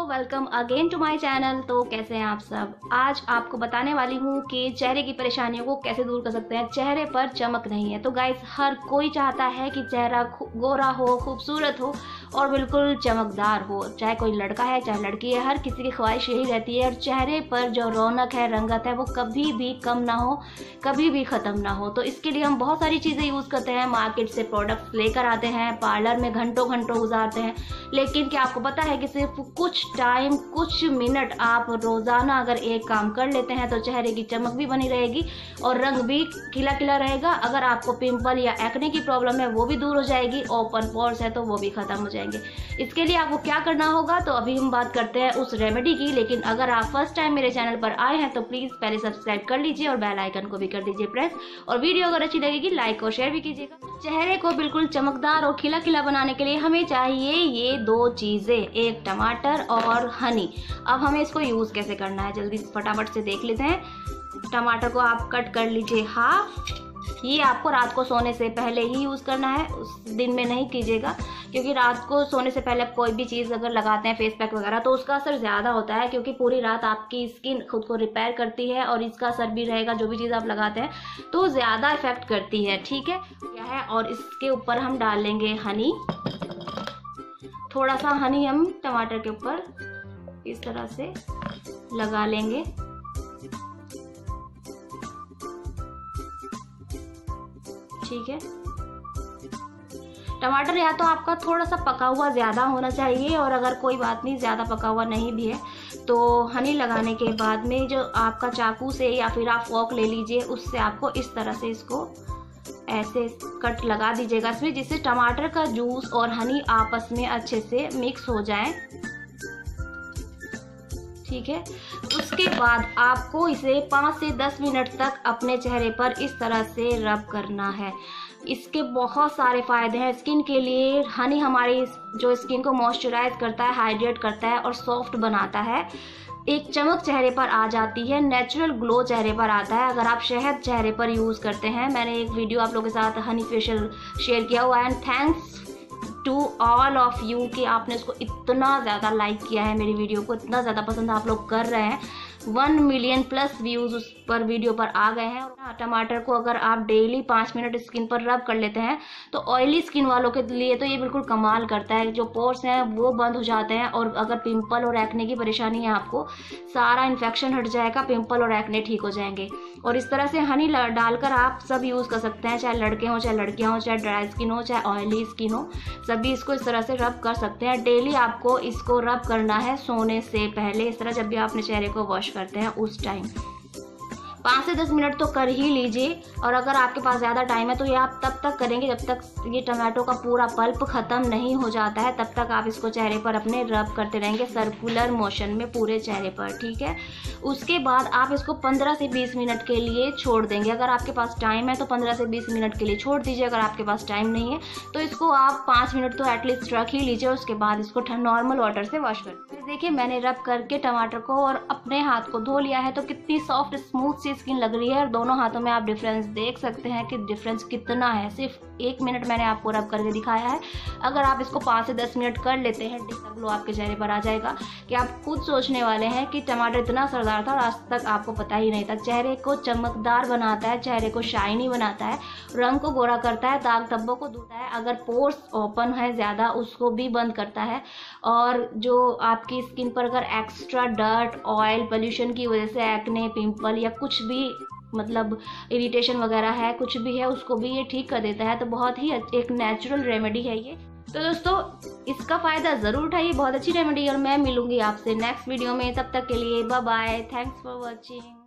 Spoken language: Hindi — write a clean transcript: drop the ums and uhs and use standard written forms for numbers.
Welcome again to my channel. तो कैसे हैं आप सब। आज आपको बताने वाली हूँ कि चेहरे की परेशानियों को कैसे दूर कर सकते हैं। चेहरे पर चमक नहीं है तो गाइस, हर कोई चाहता है कि चेहरा गोरा हो, खूबसूरत हो और बिल्कुल चमकदार हो। चाहे कोई लड़का है चाहे लड़की है, हर किसी की ख्वाहिश यही रहती है। और चेहरे पर जो रौनक है, रंगत है, वो कभी भी कम ना हो, कभी भी ख़त्म ना हो। तो इसके लिए हम बहुत सारी चीज़ें यूज़ करते हैं, मार्केट से प्रोडक्ट्स लेकर आते हैं, पार्लर में घंटों घंटों गुजारते हैं। लेकिन क्या आपको पता है कि सिर्फ कुछ टाइम, कुछ मिनट आप रोज़ाना अगर एक काम कर लेते हैं तो चेहरे की चमक भी बनी रहेगी और रंग भी खिला खिला रहेगा। अगर आपको पिंपल या एक्ने की प्रॉब्लम है वो भी दूर हो जाएगी, ओपन पोर्स है तो वो भी ख़त्म हो जाएंगे। इसके लिए आपको क्या करना होगा, तो अभी हम बात करते हैं उस रेमेडी की। लेकिन अगर आप फर्स्ट टाइम मेरे चैनल पर आए हैं तो प्लीज़ पहले सब्सक्राइब कर लीजिए और बेल आइकन को भी कर दीजिए प्रेस। और वीडियो अगर अच्छी लगेगी लाइक और शेयर भी कीजिएगा। चेहरे को बिल्कुल चमकदार और खिला खिला बनाने के लिए हमें चाहिए ये दो चीज़ें, एक टमाटर और हनी। अब हमें इसको यूज़ कैसे करना है जल्दी फटाफट से देख लेते हैं। टमाटर को आप कट कर लीजिए हाफ। ये आपको रात को सोने से पहले ही यूज़ करना है, उस दिन में नहीं कीजिएगा, क्योंकि रात को सोने से पहले कोई भी चीज़ अगर लगाते हैं, फेस पैक वगैरह, तो उसका असर ज़्यादा होता है, क्योंकि पूरी रात आपकी स्किन खुद को रिपेयर करती है और इसका असर भी रहेगा। जो भी चीज़ आप लगाते हैं तो ज़्यादा इफेक्ट करती है, ठीक है क्या है। और इसके ऊपर हम डाल लेंगे हनी। थोड़ा सा हनी हम टमाटर के ऊपर इस तरह से लगा लेंगे। ठीक है, टमाटर या तो आपका थोड़ा सा पका हुआ ज़्यादा होना चाहिए, और अगर कोई बात नहीं ज़्यादा पका हुआ नहीं भी है तो हनी लगाने के बाद में जो आपका चाकू से या फिर आप फोक ले लीजिए, उससे आपको इस तरह से इसको ऐसे कट लगा दीजिएगा इसमें, जिससे टमाटर का जूस और हनी आपस में अच्छे से मिक्स हो जाए। ठीक है, उसके बाद आपको इसे 5 से 10 मिनट तक अपने चेहरे पर इस तरह से रब करना है। इसके बहुत सारे फ़ायदे हैं स्किन के लिए। हनी हमारी जो स्किन को मॉइस्चराइज करता है, हाइड्रेट करता है और सॉफ्ट बनाता है। एक चमक चेहरे पर आ जाती है, नेचुरल ग्लो चेहरे पर आता है अगर आप शहद चेहरे पर यूज़ करते हैं। मैंने एक वीडियो आप लोगों के साथ हनी फेशियल शेयर किया हुआ है, and thanks to all of you कि आपने इसको इतना ज़्यादा लाइक किया है, मेरी वीडियो को इतना ज़्यादा पसंद आप लोग कर रहे हैं। 1 मिलियन प्लस व्यूज़ उस पर वीडियो पर आ गए हैं। और टमाटर को अगर आप डेली 5 मिनट स्किन पर रब कर लेते हैं तो ऑयली स्किन वालों के लिए तो ये बिल्कुल कमाल करता है। जो पोर्स हैं वो बंद हो जाते हैं, और अगर पिंपल और एक्ने की परेशानी है आपको, सारा इन्फेक्शन हट जाएगा, पिंपल और एक्ने ठीक हो जाएंगे। और इस तरह से हनी डालकर आप सब यूज़ कर सकते हैं, चाहे लड़के हों चाहे लड़कियाँ हों, चाहे ड्राई स्किन हो चाहे ऑयली स्किन हो, सभी इसको इस तरह से रब कर सकते हैं। डेली आपको इसको रब करना है सोने से पहले, इस तरह जब भी आप अपने चेहरे को वॉश करते हैं उस टाइम 5 से 10 मिनट तो कर ही लीजिए। और अगर आपके पास ज़्यादा टाइम है तो ये आप तब तक करेंगे जब तक ये टमाटो का पूरा पल्प ख़त्म नहीं हो जाता है, तब तक आप इसको चेहरे पर अपने रब करते रहेंगे सर्कुलर मोशन में पूरे चेहरे पर। ठीक है, उसके बाद आप इसको 15 से 20 मिनट के लिए छोड़ देंगे। अगर आपके पास टाइम है तो 15 से 20 मिनट के लिए छोड़ दीजिए। अगर आपके पास टाइम नहीं है तो इसको आप 5 मिनट तो एटलीस्ट रख ही लीजिए। उसके बाद इसको नॉर्मल वाटर से वॉश कर देखिए। मैंने रब करके टमाटर को और अपने हाथ को धो लिया है, तो कितनी सॉफ्ट स्मूथ सी स्किन लग रही है। और दोनों हाथों में आप डिफरेंस देख सकते हैं कि डिफरेंस कितना है। सिर्फ 1 मिनट मैंने आपको रब करके दिखाया है। अगर आप इसको 5 से 10 मिनट कर लेते हैं, ग्लो आपके चेहरे पर आ जाएगा कि आप खुद सोचने वाले हैं कि टमाटर इतना असरदार था और आज तक आपको पता ही नहीं था। चेहरे को चमकदार बनाता है, चेहरे को शाइनी बनाता है, रंग को गोरा करता है, दाग धब्बों को धोता है, अगर पोर्स ओपन है ज़्यादा उसको भी बंद करता है। और जो आपकी स्किन पर अगर एक्स्ट्रा डर्ट, ऑयल, पोल्यूशन की वजह से एक्ने, पिंपल या कुछ भी मतलब इरिटेशन वगैरह है, कुछ भी है, उसको भी ये ठीक कर देता है। तो बहुत ही एक नेचुरल रेमेडी है ये। तो दोस्तों इसका फ़ायदा ज़रूर उठाइए, बहुत अच्छी रेमेडी। और मैं मिलूंगी आपसे नेक्स्ट वीडियो में, तब तक के लिए bye bye, thanks for watching.